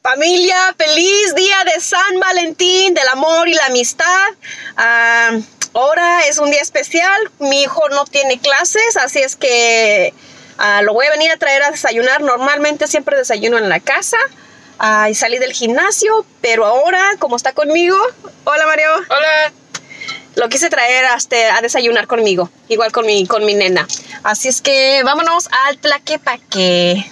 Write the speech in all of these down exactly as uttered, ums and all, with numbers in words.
Familia, feliz día de San Valentín, del amor y la amistad. Uh, ahora es un día especial. Mi hijo no tiene clases, así es que uh, lo voy a venir a traer a desayunar. Normalmente siempre desayuno en la casa uh, y salí del gimnasio, pero ahora, como está conmigo, hola Mario. Hola. Lo quise traer hasta a desayunar conmigo, igual con mi, con mi nena. Así es que vámonos al Tlaquepaque.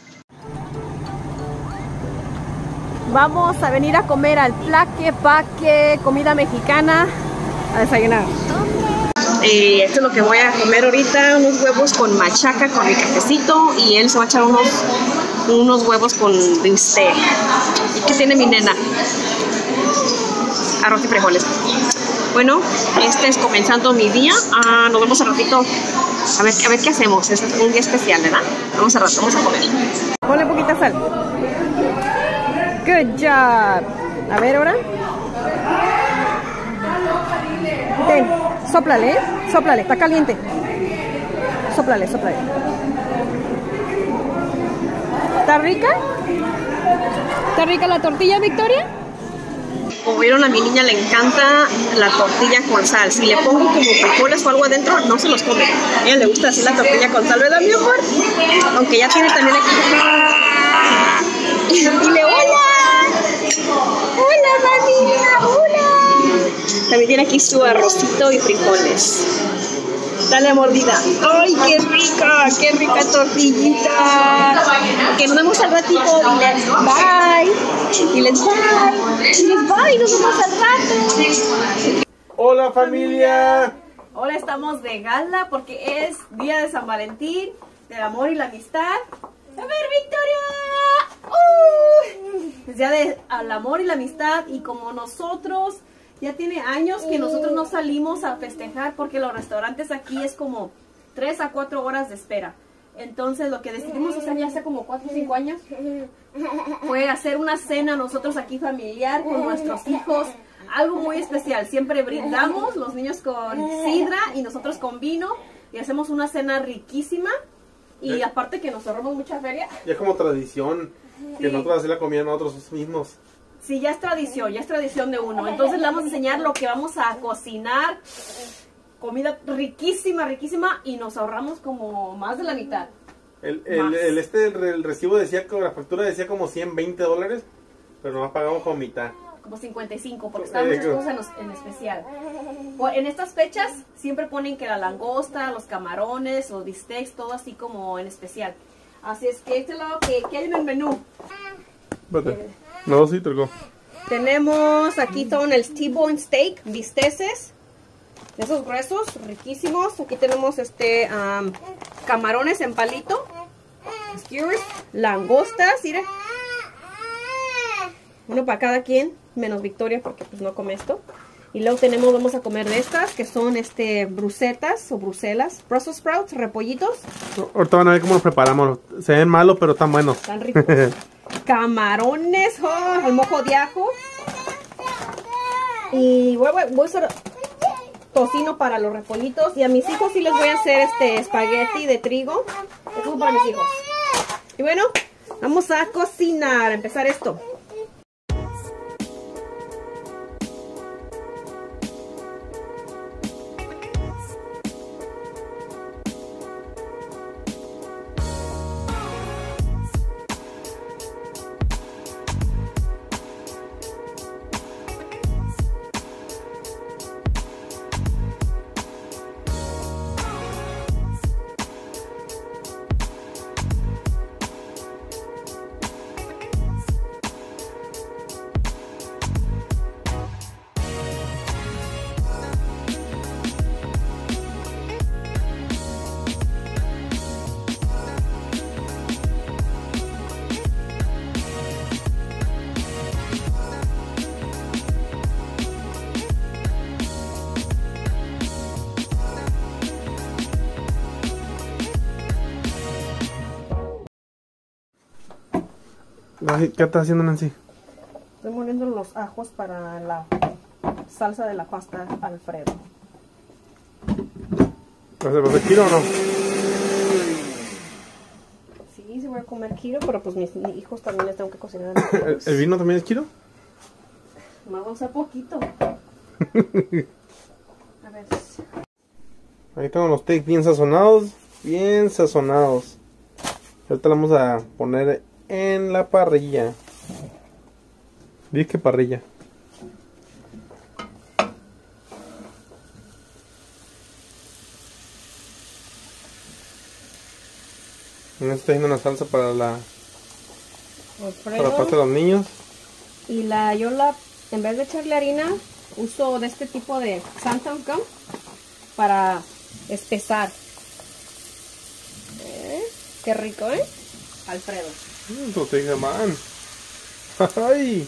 Vamos a venir a comer al Tlaquepaque, comida mexicana, a desayunar. Y esto es lo que voy a comer ahorita, unos huevos con machaca, con mi cafecito, y él se va a echar unos, unos huevos con bistec. ¿Y qué tiene mi nena? Arroz y frijoles. Bueno, este es comenzando mi día. Ah, nos vemos al ratito. A ver, a ver qué hacemos. Es un día especial, ¿verdad? Vamos a rato, vamos a comer. Ponle poquita sal. Good job. A ver, ahora. Ten, sóplale, ¿eh? Sóplale, está caliente. Sóplale, sóplale. ¿Está rica? ¿Está rica la tortilla, Victoria? Como vieron, a mi niña le encanta la tortilla con sal. Si le pongo como frijoles o algo adentro, no se los come. A ella le gusta así la tortilla con sal, ¿verdad, mi amor? Aunque ya tiene también aquí. Dile hola. Hola, familia, hola. También tiene aquí su arrocito y frijoles. Dale mordida. ¡Ay, qué rica! ¡Qué rica tortillita! Que nos vemos al ratito. Diles bye. Diles bye. Diles bye. Nos vemos al rato. Hola, familia. Hola, estamos de gala porque es día de San Valentín, del amor y la amistad. A ver, Victoria. Uh, es día del amor y la amistad, y como nosotros ya tiene años que nosotros no salimos a festejar porque los restaurantes aquí es como tres a cuatro horas de espera. Entonces lo que decidimos hacer ya hace como cuatro o cinco años fue hacer una cena nosotros aquí familiar con nuestros hijos. Algo muy especial. Siempre brindamos, los niños con sidra y nosotros con vino, y hacemos una cena riquísima. Y ya, aparte que nos ahorramos mucha feria. Ya es como tradición que Sí. nosotros así la comían nosotros mismos. Sí, ya es tradición, ya es tradición de uno. Entonces le vamos a enseñar lo que vamos a cocinar. Comida riquísima, riquísima, y nos ahorramos como más de la mitad. El, el, el, este, el, el recibo decía, que la factura decía como ciento veinte dólares, pero nomás pagamos como mitad. Como cincuenta y cinco, porque estaban muchas cosas en, los, en especial. En estas fechas siempre ponen que la langosta, los camarones, los bistecs, todo así como en especial. Así es que este es lo que, que hay en el menú. Vete. No, sí, trocó. Tenemos aquí son el T-bone steak, bisteces, esos gruesos, riquísimos. Aquí tenemos este um, camarones en palito, skewers, langostas, mire. Uno para cada quien, menos Victoria porque pues no come esto. Y luego tenemos, vamos a comer de estas, que son este brusetas o bruselas, Brussels sprouts, repollitos. Ahorita van a ver cómo los preparamos. Se ven malos, pero están buenos. Están ricos. Camarones, oh, al mojo de ajo. Y voy, voy, voy a hacer tocino para los repollitos. Y a mis hijos sí les voy a hacer este espagueti de trigo. Eso es para mis hijos. Y bueno, vamos a cocinar, a empezar esto. ¿Qué estás haciendo, Nancy? Estoy moliendo los ajos para la salsa de la pasta Alfredo. ¿Vas a hacer kilo o no? Sí, se voy a comer kiro, pero pues mis hijos también les tengo que cocinar. ¿El, el vino también es kiro? Vamos a usar poquito. A ver. Ahí tengo los steaks bien sazonados. Bien sazonados. Ahorita lo vamos a poner en la parrilla. Dice que parrilla. Estoy haciendo una salsa para la para la parte de los niños. Y la yo la en vez de echarle harina uso de este tipo de xanthan gum para espesar. ¿Eh? Qué rico, ¿eh? Alfredo. Mmm, tortilla man. Ay.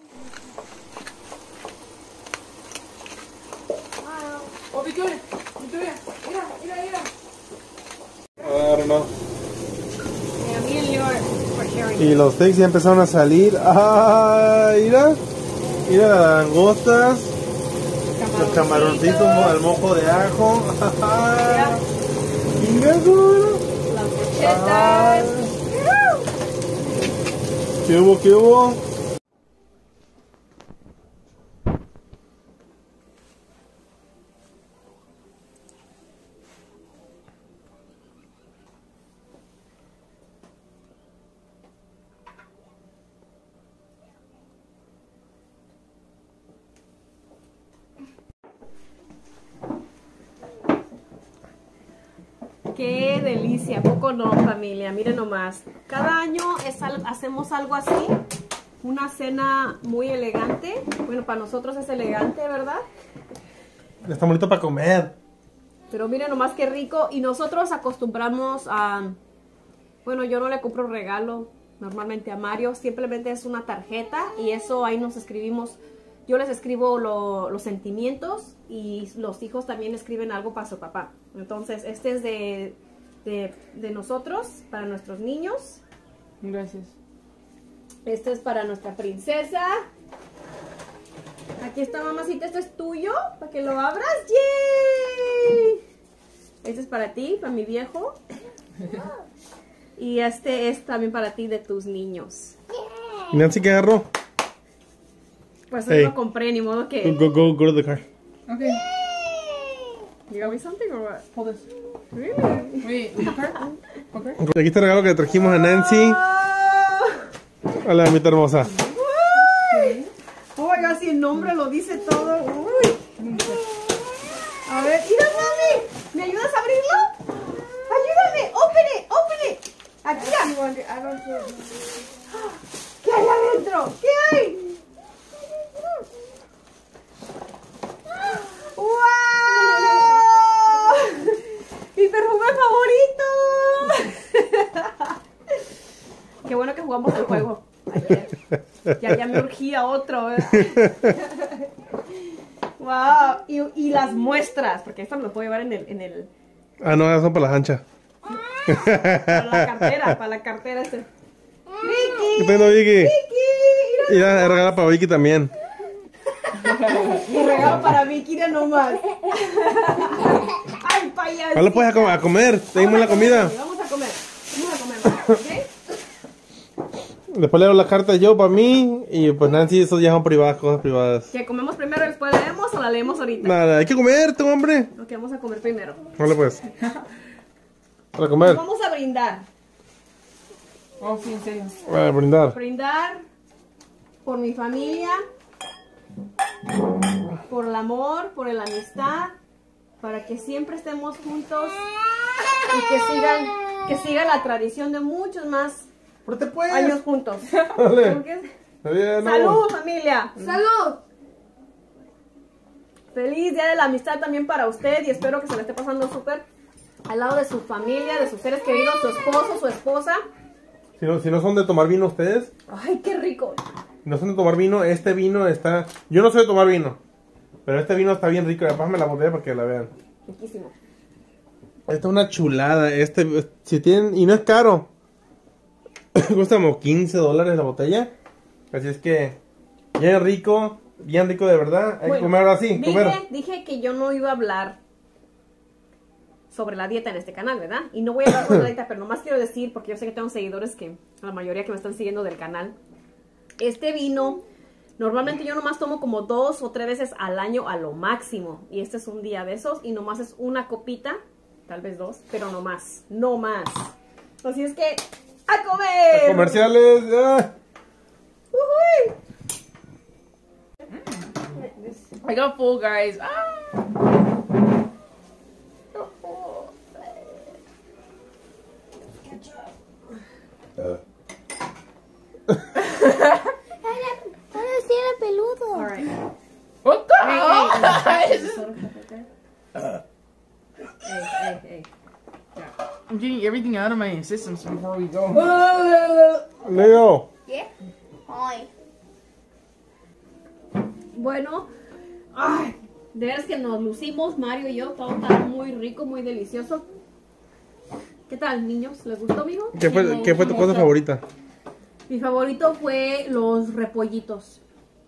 Oh, Victoria, Victoria, mira, mira, mira. I don't know. Yeah, me and Leo are sharing. Y los steaks ya empezaron a salir. ¡Ah! Mira. Mira las langostas. Los camaroncitos al mojo de ajo. Mira. Mira, duro. Las brochetas. ¿Qué hubo? ¿Qué hubo? Qué delicia, ¿a poco no, familia? Miren nomás. Cada año es al- hacemos algo así. Una cena muy elegante. Bueno, para nosotros es elegante, ¿verdad? Está bonito para comer. Pero miren nomás qué rico. Y nosotros acostumbramos a... Bueno, yo no le compro regalo normalmente a Mario. Simplemente es una tarjeta. Y eso ahí nos escribimos. Yo les escribo lo- los sentimientos. Y los hijos también escriben algo para su papá. Entonces, este es de, de, de nosotros, para nuestros niños. Gracias. Este es para nuestra princesa. Aquí está, mamacita, esto es tuyo, para que lo abras. ¡Yay! Este es para ti, para mi viejo. Y este es también para ti, de tus niños. Nancy, ¿qué agarró? Pues Hey. yo lo compré, ni modo que... Go, go, go to the car. Okay, You got me something or what? hold this. Really? Wait, okay, okay. Aquí está el regalo que le trajimos a Nancy. Hola, mamita hermosa. Uy. Oh my God, si el nombre lo dice todo. Uy. A ver, mira, mami. ¿Me ayudas a abrirlo? Ayúdame. Open it, open it. Aquí. ¿Qué hay adentro? ¿Qué hay? ¡Wow! ¡Mi perfume favorito! Qué bueno que jugamos el juego ayer. Ya, ya me urgía otro. ¿eh? ¡Wow! Y, y las muestras, porque esto me lo puedo llevar en el, en el... Ah, no, esas son para las anchas. Para la cartera, para la cartera este. ¿Qué ¡Vicky! tengo, Vicky? ¡Vicky! Y la regala para Vicky también. Un regalo para Vicky, mira nomás. ¡Ay, payaso! Ahora puedes a, com- a comer. Seguimos la comida. Vamos a comer. Vamos a comer, ¿ok? Después leo la carta yo para mí. Y pues Nancy, eso ya son privadas, cosas privadas. ¿Que comemos primero y después leemos o la leemos ahorita? Nada, hay que comer, tengo hambre. Lo que vamos a comer primero. Vale, pues. Para comer. Vamos a brindar. Oh, sí, en serio. Para brindar. Brindar por mi familia, por el amor, por la amistad, para que siempre estemos juntos y que sigan, que siga la tradición de muchos más Pero pues. años juntos. Dale. ¿Por qué? Dale, no. ¡Salud, familia! ¡Salud! Feliz Día de la Amistad también para usted y espero que se le esté pasando súper al lado de su familia, de sus seres queridos, su esposo, su esposa. Si no, si no son de tomar vino ustedes, ¡Ay, qué rico! si no son de tomar vino, este vino está... Yo no soy de tomar vino, pero este vino está bien rico. Pásame la botella para que la vean. Riquísimo. Esta es una chulada. Este, si tienen... Y no es caro. Cuesta como quince dólares la botella. Así es que... Bien rico. Bien rico de verdad. Hay Bueno, que comer ahora sí. Comer. Dije, dije que yo no iba a hablar sobre la dieta en este canal, ¿verdad? Y no voy a hablar sobre la dieta, pero nomás quiero decir, porque yo sé que tengo seguidores que, la mayoría que me están siguiendo del canal, este vino, normalmente yo nomás tomo como dos o tres veces al año a lo máximo. Y este es un día de esos y nomás es una copita, tal vez dos, pero no más, no más. Así es que, ¡a comer! Comerciales, ya. Ujuy. I got full, guys. Ah. Ahora sí era peludo. All right. What the Hey, hell? hey, hey, hey. I'm getting everything out of my systems before we go. Leo. ¿Qué? Ay. Bueno, ay, de veras que nos lucimos, Mario y yo, todo está muy rico, muy delicioso. ¿Qué tal, niños? ¿Les gustó, amigo? ¿Qué fue, ¿qué fue tu cosa favorita? Mi favorito fue los repollitos.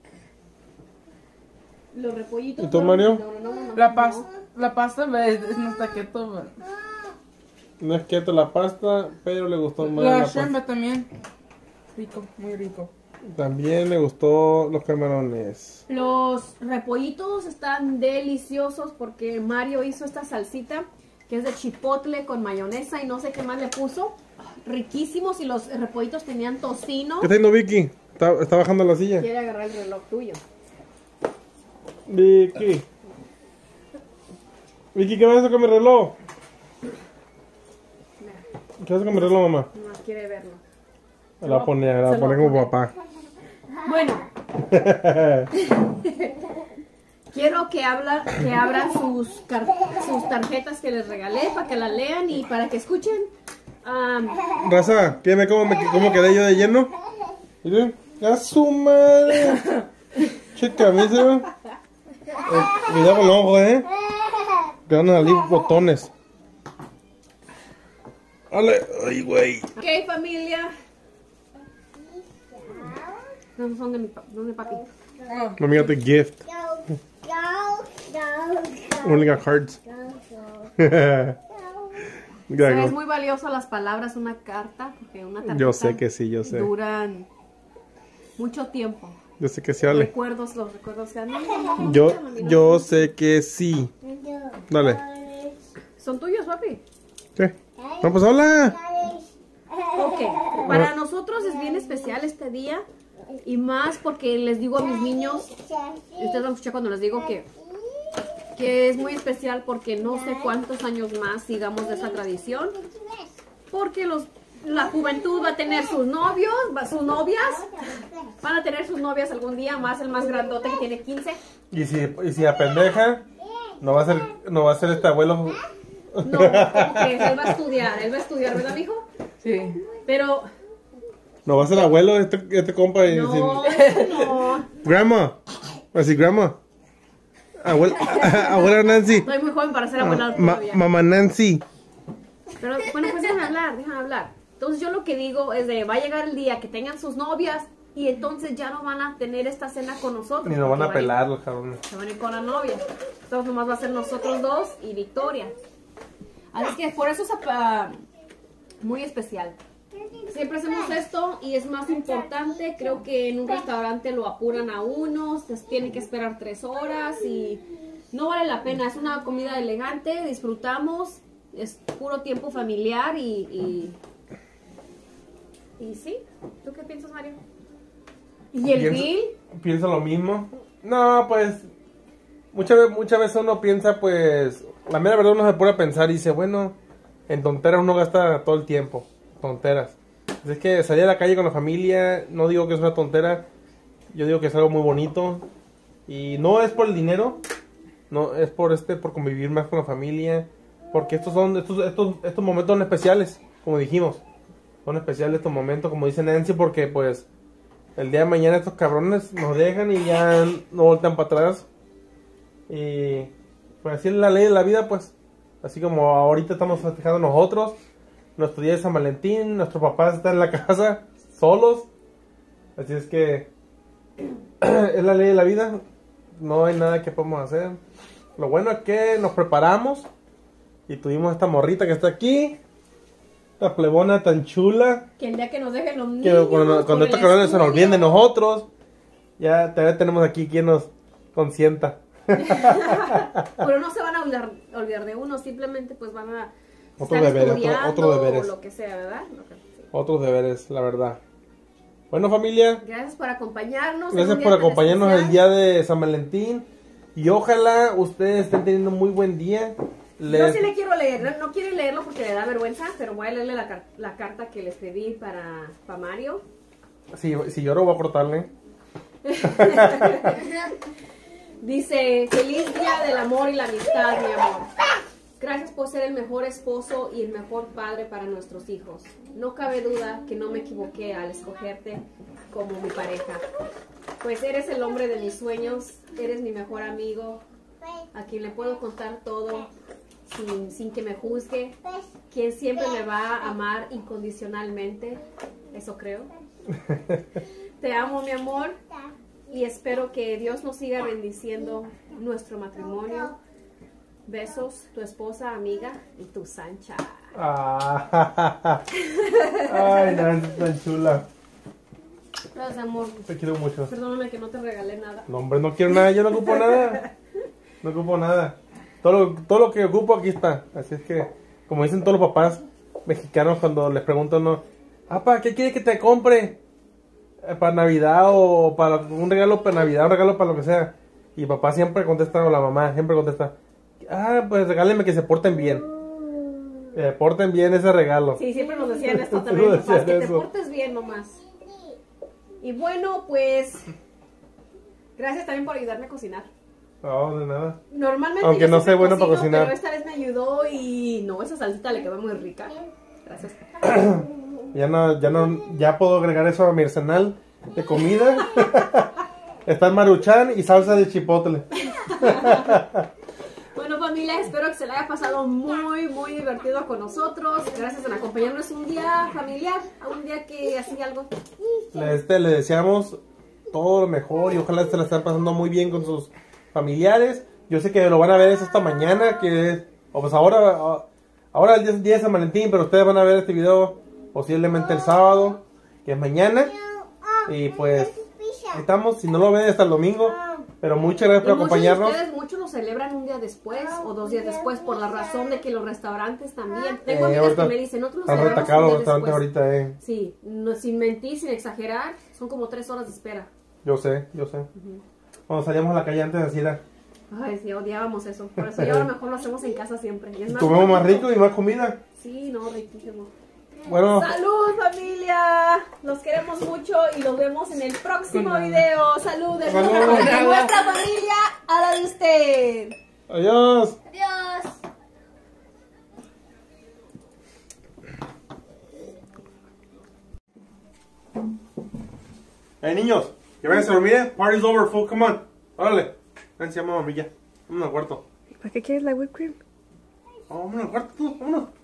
Los repollitos. ¿Y tú, no, Mario? no, no, no, no, La no. pasta, la pasta es, es no está keto, but- No es keto la pasta, pero le gustó más La la shrimp pasta. también. Rico, muy rico. También le gustó los camarones. Los repollitos están deliciosos porque Mario hizo esta salsita que es de chipotle con mayonesa y no sé qué más le puso. Riquísimos, y los repollitos tenían tocino. ¿Qué está haciendo Vicky? ¿Está, está bajando la silla? Quiere agarrar el reloj tuyo. Vicky. Vicky, ¿qué vas a hacer con mi reloj? ¿Qué vas a hacer con mi reloj, mamá? No quiere verlo. Me la voy a poner, me la voy a Se lo poner voy a como poner. papá. Bueno, quiero que, habla, que abran sus, car- sus tarjetas que les regalé para que las lean y para que escuchen. Um, Raza, ¿qué me cómo, me cómo quedé yo de lleno? Miren, ¡a su madre! Che camisa. Eh, cuidado con el ojo, eh. Que van a salir botones. Dale, ay, güey. ok, familia. ¿Dónde son de mi pa- ¿Dónde papi? Let me get the gift. Go, go, go, go, Only got cards. go, go, Ya, Es go. muy valiosa las palabras, una carta, porque una tarjeta Yo sé que sí, yo sé. duran mucho tiempo. Yo sé que sí, dale. Recuerdos, los recuerdos que no, no, no, Yo, no, no, yo sé que sí. go. Dale. ¿Son tuyos, papi? ¿Qué? No, pues hola. Ok, para nosotros es bien especial este día y más porque les digo a mis niños, y ustedes van a escuchar cuando les digo que, que es muy especial porque no sé cuántos años más sigamos de esa tradición, porque los, la juventud va a tener sus novios, va- sus novias, van a tener sus novias algún día, más el más grandote que tiene quince. Y si, y si a pendeja, no va a ser, no va a ser este abuelo. No, porque él va a estudiar, él va a estudiar, ¿verdad, mijo? Sí. Pero No va a ser abuelo este, este compa. Y no, decir, eso no. grandma. Así, grandma. Abuela, abuela Nancy. Estoy muy joven para ser abuela Ma- todavía. mamá Nancy. Pero bueno, pues déjame hablar, déjame hablar. Entonces yo lo que digo es de, va a llegar el día que tengan sus novias y entonces ya no van a tener esta cena con nosotros. Ni nos van a porque pelar los cabrones. Se van a ir con la novia. Entonces nomás va a ser nosotros dos y Victoria. Así que por eso es ah, muy especial. Siempre hacemos esto y es más importante. Creo que en un restaurante lo apuran a uno, se tiene que esperar tres horas y no vale la pena. Es una comida elegante, disfrutamos, es puro tiempo familiar y... Y, y sí, ¿tú qué piensas, Mario? ¿Y el Pienso- bill? Piensa lo mismo. No, pues. Muchas veces, muchas veces uno piensa, pues. La mera verdad uno se pone a pensar y dice, bueno, en tonteras uno gasta todo el tiempo. Tonteras. Es que salir a la calle con la familia, no digo que es una tontera. Yo digo que es algo muy bonito. Y no es por el dinero. No, es por este, por convivir más con la familia. Porque estos son, estos, estos, estos momentos son especiales, como dijimos. Son especiales estos momentos, como dice Nancy, porque pues el día de mañana estos cabrones nos dejan y ya no voltean para atrás. Y pues así es la ley de la vida, pues. Así como ahorita estamos festejando nosotros, nuestro día de San Valentín, nuestros papás están en la casa, solos. Así es que es la ley de la vida. No hay nada que podamos hacer. Lo bueno es que nos preparamos Y tuvimos esta morrita que está aquí. Esta plebona tan chula. Que el día que nos dejen los Que niños. cuando, por cuando el esta corona se nos olviden de estudio. nosotros. Ya todavía tenemos aquí quien nos consienta. Pero no se van a olvidar, olvidar de uno, simplemente pues van a Otro estar deber, otro- estudiando otro deberes. o lo que sea, ¿verdad? Lo que- sí. Otros deberes, la verdad. Bueno, familia. Gracias por acompañarnos. en Gracias un por día tan acompañarnos el especial. día de San Valentín. Y ojalá ustedes estén teniendo un muy buen día. Yo Les- sí le quiero leer, no, no quiere leerlo porque le da vergüenza, pero voy a leerle la, car- la carta que le escribí para, para Mario. Si, si lloro voy a cortarle. Dice, feliz día del amor y la amistad, mi amor. Gracias por ser el mejor esposo y el mejor padre para nuestros hijos. No cabe duda que no me equivoqué al escogerte como mi pareja. Pues eres el hombre de mis sueños, eres mi mejor amigo, a quien le puedo contar todo sin, sin que me juzgue, quien siempre me va a amar incondicionalmente, eso creo. Te amo, mi amor, y espero que Dios nos siga bendiciendo nuestro matrimonio. Besos, tu esposa, amiga y tu Sancha. Ah, ay, Nancy, tan chula. Gracias, amor. Te quiero mucho. Perdóname que no te regalé nada. No, hombre, no quiero nada, yo no ocupo nada. No ocupo nada. Todo lo, todo lo que ocupo aquí está. Así es que, como dicen todos los papás mexicanos cuando les preguntan, no, apa, ¿qué quieres que te compre? Eh, Para Navidad o para un regalo para Navidad, un regalo para lo que sea. Y papá siempre contesta, o la mamá siempre contesta, ah, pues regálenme que se porten bien. Que porten bien ese regalo. Sí, siempre nos decían esto Sí, también, nos papás, decían que te eso. portes bien nomás. Y bueno, pues, gracias también por ayudarme a cocinar. No, de nada. Normalmente Aunque yo no siempre soy bueno para cocino, cocinar. pero esta vez me ayudó y no, esa salsita le quedó muy rica. Gracias. Ya no, ya no, ya puedo agregar eso a mi arsenal de comida. Está el maruchan y salsa de chipotle. Bueno, familia, espero que se la haya pasado muy, muy divertido con nosotros. Gracias por acompañarnos un día familiar, a un día que hacía algo. Le, este, le deseamos todo lo mejor y ojalá se la estén pasando muy bien con sus familiares. Yo sé que lo van a ver eso esta mañana, que o pues ahora, ahora el día, día de San Valentín, pero ustedes van a ver este video posiblemente el sábado, que es mañana. Y pues ahí estamos, si no lo ven hasta el domingo. Pero muchas gracias por Y muchos de acompañarnos. ustedes, muchos lo celebran un día después o dos días después por la razón de que los restaurantes también. Eh, Tengo amigas ahorita que me dicen, nosotros lo están celebramos retacados un los día restaurantes después. ahorita, eh. Sí, no, sin mentir, sin exagerar, son como tres horas de espera. Yo sé, yo sé. Cuando salíamos a la calle antes así era. Ay, sí, odiábamos eso. Por eso ya ahora mejor lo hacemos en casa siempre. Y es más Comemos más bonito. rico y más comida. Sí, no, riquísimo. Bueno, ¡Salud, familia! Los queremos mucho y los vemos en el próximo video. ¡Salud! De Salud. de nuestra familia a la de usted. adiós. Adiós. Hey niños, que vayan a dormir. Party's over, full, come on. Órale. Ven, se llama mamilla. Vámonos al cuarto. ¿Para qué quieres la whipped cream? Vámonos al cuarto, tú, vámonos.